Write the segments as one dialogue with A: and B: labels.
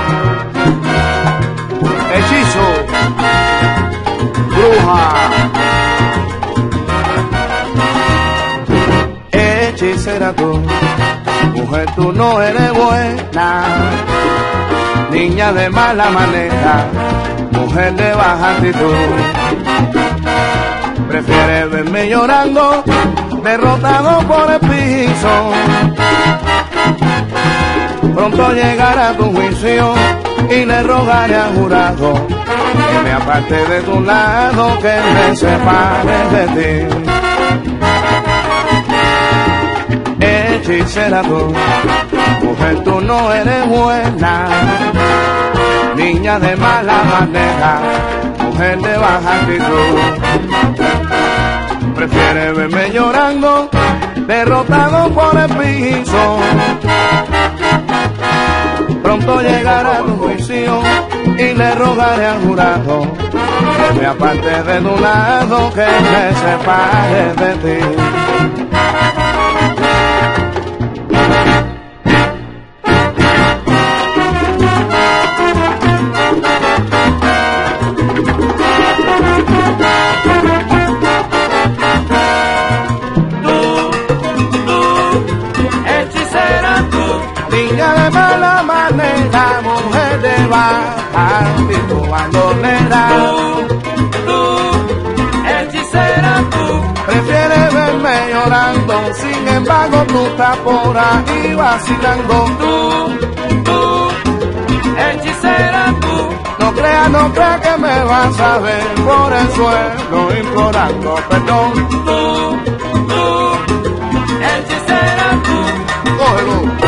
A: Hechizo, bruja, hechicera tú, mujer tú no eres buena, niña de mala manera, mujer de baja actitud. Prefieres verme llorando, derrotado por el piso. Pronto llegará tu juicio y le rogaré al jurado que me aparte de tu lado, que me separe de ti. Hechicera tú, mujer tú no eres buena, niña de mala manera, mujer de baja actitud. Prefiere verme llorando, derrotado por el piso. Pronto llegará tu juicio y le rogaré al jurado que me aparte de tu lado, que me separe de ti. Niña de mala manera, mujer de baja actitud bandolera.
B: Hechicera tú,
A: Prefieres verme llorando, sin embargo tú estás por ahí vacilando.
B: hechicera tú,
A: No creas que me vas a ver por el suelo implorando perdón.
B: hechicera tú,
A: Cógelo.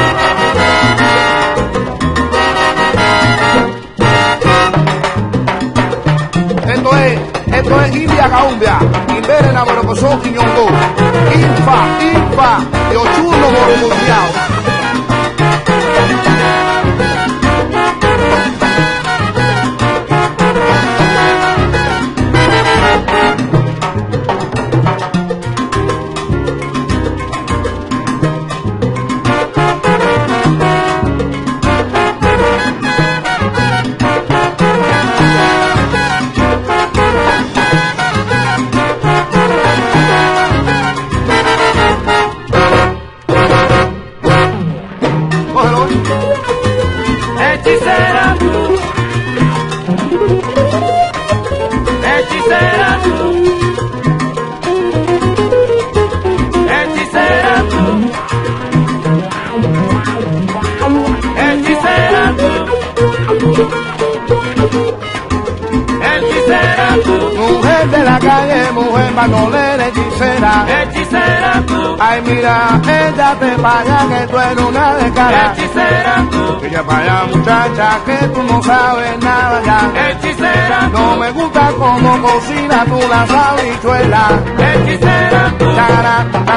A: Esto es India Caumbia, Imbere na Borocoso Quiñongo, Infa, de Ochurno Borocoseado.
B: hechicera tú, hechicera tú, hechicera tú, hechicera tú, hechicera tú,
A: Mujer de la calle, mujer bandolera, hechicera.
B: hechicera tú,
A: Ay mira, ella te paga que tú eres una descarada.
B: hechicera tú,
A: Ella para allá muchacha que tú no sabes nada ya.
B: hechicera
A: No me gusta cómo cocina tú las habichuelas.
B: hechicera tú,
A: Chara,